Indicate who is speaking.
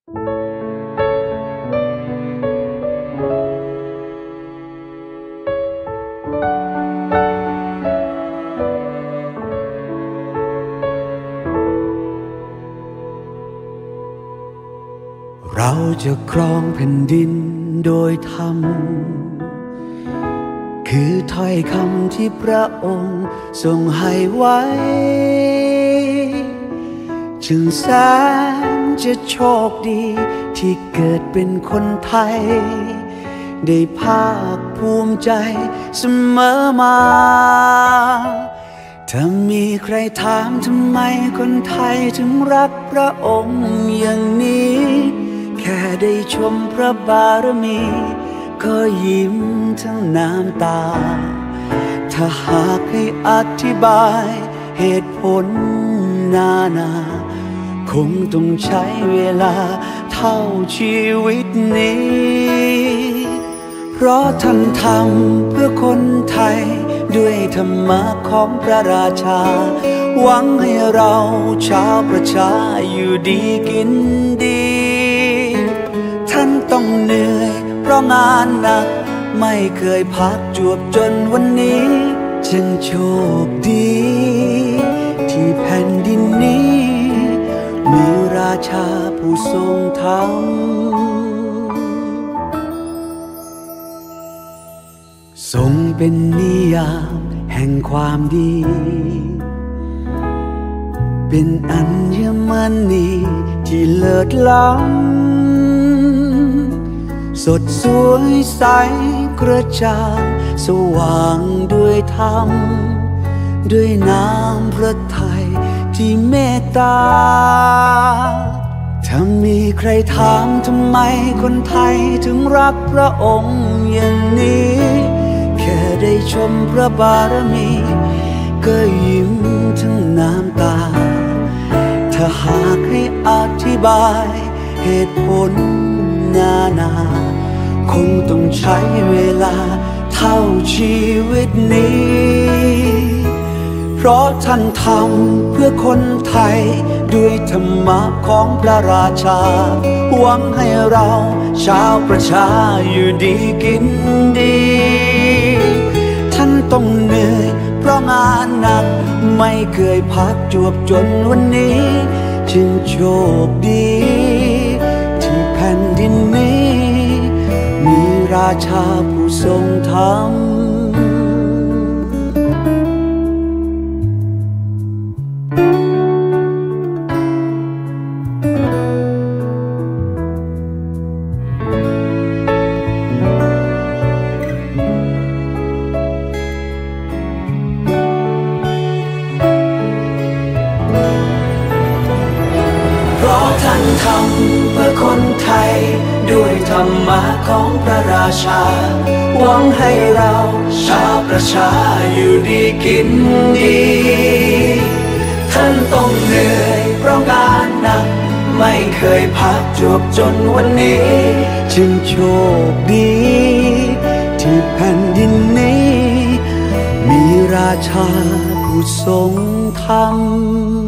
Speaker 1: เราจะครองแผ่นดินโดยธรรมคือถ้อยคำที่พระองค์ทรงให้ไว้จึงแสนจะโชคดีที่เกิดเป็นคนไทยได้ภาคภูมิใจเสมอมาถ้ามีใครถามทำไมคนไทยถึงรักพระองค์อย่างนี้แค่ได้ชมพระบารมีก็ยิ้มทั้งน้ำตาถ้าหากให้อธิบายเหตุผลนาคงต้องใช้เวลาเท่าชีวิตนี้เพราะท่านทำเพื่อคนไทยด้วยธรรมะของพระราชาหวังให้เราชาวประชาอยู่ดีกินดีท่านต้องเหนื่อยเพราะงานหนักไม่เคยพักจวบจนวันนี้จึงโชคดีที่แผ่นดินนี้มีราชาผู้ทรงธรรมทรงเป็นนิยามแห่งความดีเป็นอัญมณีที่เลิศล้ำสดสวยใสกระจ่างสว่างด้วยธรรมด้วยน้ำพระทัยที่เมตตาถ้ามีใครถามทำไมคนไทยถึงรักพระองค์อย่างนี้แค่ได้ชมพระบารมีก็ยิ้มทั้งน้ำตาถ้าหากให้อธิบายเหตุผลนาคงต้องใช้เวลาเท่าชีวิตนี้เพราะท่านทำเพื่อคนไทยด้วยธรรมะของพระราชาหวังให้เราชาวประชาอยู่ดีกินดีท่านต้องเหนื่อยเพราะงานหนักไม่เคยพักจวบจนวันนี้จึงโชคดีที่แผ่นดินนี้มีราชาผู้ทรงธรรมทำเพื่อคนไทยด้วยธรรมะของพระราชาหวังให้เราชาวประชาอยู่ดีกินดีท่านต้องเหนื่อยเพราะงานหนักไม่เคยพักจวบจนวันนี้จึงโชคดีที่แผ่นดินนี้มีราชาผู้ทรงธรรม